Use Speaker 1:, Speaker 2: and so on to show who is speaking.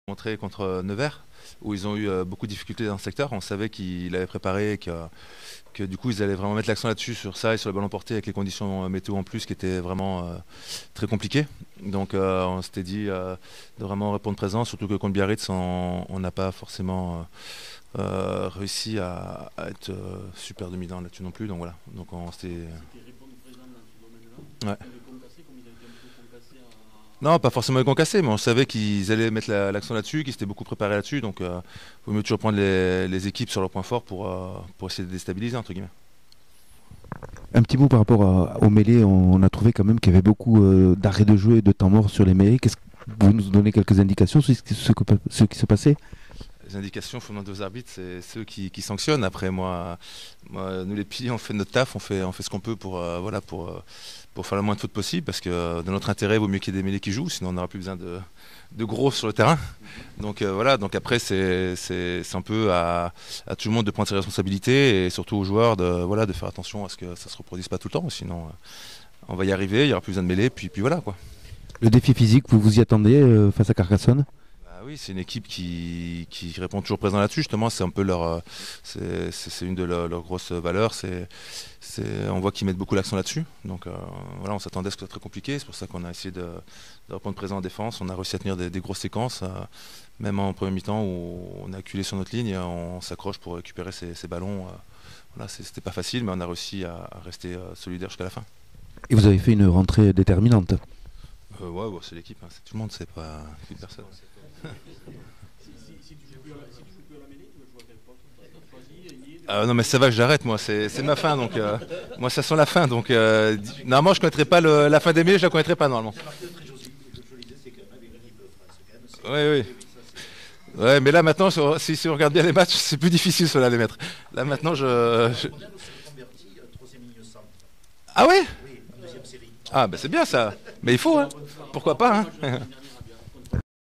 Speaker 1: Montré contre Nevers, où ils ont eu beaucoup de difficultés dans le secteur. On savait qu'il avait préparé et que du coup ils allaient vraiment mettre l'accent là-dessus, sur ça et sur le ballon porté avec les conditions météo en plus qui étaient vraiment très compliquées. Donc on s'était dit de vraiment répondre présent, surtout que contre Biarritz on n'a pas forcément réussi à être super dominant là-dessus non plus. Donc voilà, donc on s'était... Ouais. Non, pas forcément les concassés, mais on savait qu'ils allaient mettre l'accent là-dessus, qu'ils s'étaient beaucoup préparés là-dessus, donc il vaut mieux toujours prendre les équipes sur leurs points forts pour essayer de déstabiliser, entre guillemets.
Speaker 2: Un petit mot par rapport aux mêlées, on a trouvé quand même qu'il y avait beaucoup d'arrêts de jeu et de temps mort sur les mêlées. Qu'est-ce que vous nous donnez quelques indications sur ce qui se passait?
Speaker 1: Les indications faut demander aux arbitres, c'est ceux qui sanctionnent. Après, nous les piliers, on fait notre taf, on fait ce qu'on peut pour faire le moins de fautes possible, parce que de notre intérêt, il vaut mieux qu'il y ait des mêlées qui jouent, sinon on n'aura plus besoin de gros sur le terrain. Donc voilà, donc après c'est un peu à tout le monde de prendre ses responsabilités et surtout aux joueurs de faire attention à ce que ça se reproduise pas tout le temps, sinon on va y arriver, il n'y aura plus besoin de mêlées, puis voilà quoi.
Speaker 2: Le défi physique, vous vous y attendiez face à Carcassonne?
Speaker 1: Ah oui, c'est une équipe qui répond toujours présent là-dessus. Justement, c'est un peu c'est une de leurs grosses valeurs. On voit qu'ils mettent beaucoup l'accent là-dessus. Donc voilà, on s'attendait à ce que ce soit très compliqué. C'est pour ça qu'on a essayé de répondre présent en défense. On a réussi à tenir des grosses séquences, même en premier mi-temps où on a acculé sur notre ligne, on s'accroche pour récupérer ces ballons. Voilà, c'était pas facile, mais on a réussi à rester solidaire jusqu'à la fin.
Speaker 2: Et vous avez fait une rentrée déterminante.
Speaker 1: Ouais, c'est l'équipe, hein, c'est tout le monde, c'est pas une personne. Non mais ça va que j'arrête moi, c'est ma fin donc moi ça sent la fin donc normalement je connaîtrais pas la fin des mêlées, je la connaîtrais pas normalement. Oui. Ouais mais là maintenant si on regarde bien les matchs c'est plus difficile cela les mettre. Là maintenant Ah ouais. Ah bah c'est bien ça, mais il faut hein. Pourquoi pas hein.